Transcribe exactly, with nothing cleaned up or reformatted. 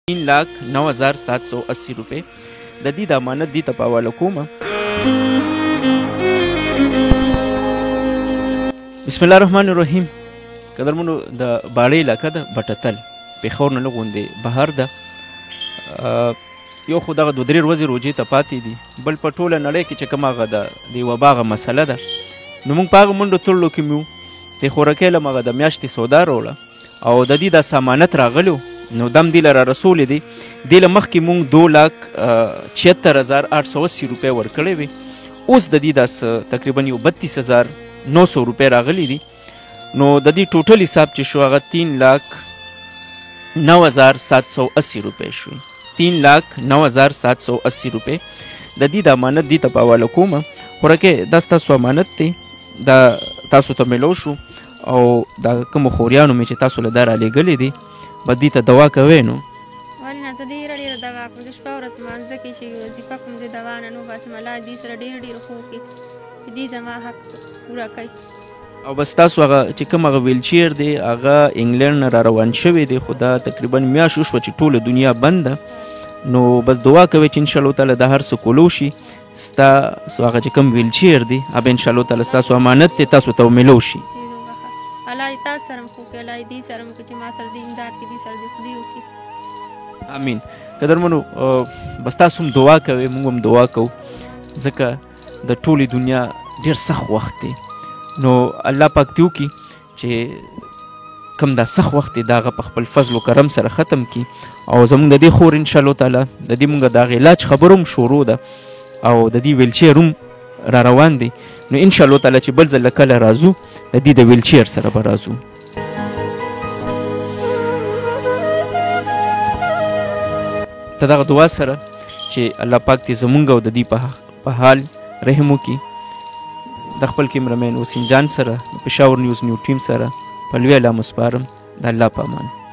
तीन लाख नौ हज़ार सात सौ अस्सी रुपये د دې د امانت دې ته په حواله کومه. بسم الله الرحمن الرحیم. قدرمنو د باړې علاقه ده بټتل پېښور نه لږ غوندې بهر ده. یو خو دغه دوه درې ورځې روژې ته پاتې دي، بل په ټوله نړۍ کې چې کوم هغه د دې وبا هغه مسله ده، نو موږ په هغه منډو تړلو کې مې وو. د خوراکۍ له هغه د میاشتې سودا راوړه او د دې داسې امانت راغلی نو دم دې له را رسولې دی. دې له مخکې مونږ دو لاک چھهتر هزار آठ سو اسی روپۍ ورکړی وې. اوس د دې داسې تقریبا یو بتیس هزار نو سو روپۍ راغلی دي. نو د دې ټوټل حساب چې شو هغه تین لاک نو هزار سات سو اسی روپۍ شوې. تین لاک نو هزار سات سو اسی روپۍ د دې د امانت دې ته په حواله کومه. خوراکې دا ستاسو امانت دی، دا تاسو ته میلو شو او دا کومو خوریانو مې چې تاسو له دا رالیږلي دي به دې ته دوا کوئ. نو ولې نه زه ډېره ډېره دوا کوم. زه شپه ورځ لمانځه کې چې وظیفه کوم زه دوا نه وباسم. الله دې سره ډېر ډېر ښه وکړي چې دې زما حق پوره کوي. او بس تاسو هغه چې کوم هغه ویلچیر دی هغه انګلینډ نه را روان شوی دی، خو دا تقریبا میاشت وشوه چې ټوله دنیا بند ده. نو بس دعا کوئ چې انشاءالله تعالی دا هر څه کولو شي. ستاسو هغه چې کوم ویلچیر دی هغه انشاءالله تعالی ستاسو امانت دی، تاسو ته میلو شي. الله دې تاسو سره هم ښه وکړي، الله دې سره هم وکړي چې ما سره دې امداد کړي، دې سره دې خدای وکړي. امین. قدرمنو بس تاسو هم دعا کوئ، موږ هم دعا کوو، ځکه د ټولې دنیا ډېر سخت وخت دی. نو الله پاک دې وکړي چې کوم دا سخت وخت دی دا هغه په خپل فضل و کرم سره ختم کړي. او زموږ د دې خور انشاءالله تعالی د دې موږ د هغې علاج خبره هم شروع ده او د دې ویلچیر هم را روان دی. نو انشاءالله تعالی چې بل ځل کله راځو د دې د ویلچیر سره به راځو. د دغه دعا سره چې الله پاک دې زمونږ او د دې په حال رحم وکړي. د خپل کیمرمین وسیم جان سره د پېښور نیوز نیو ټیم سره په لوی الله مسپارم. د الله په امان.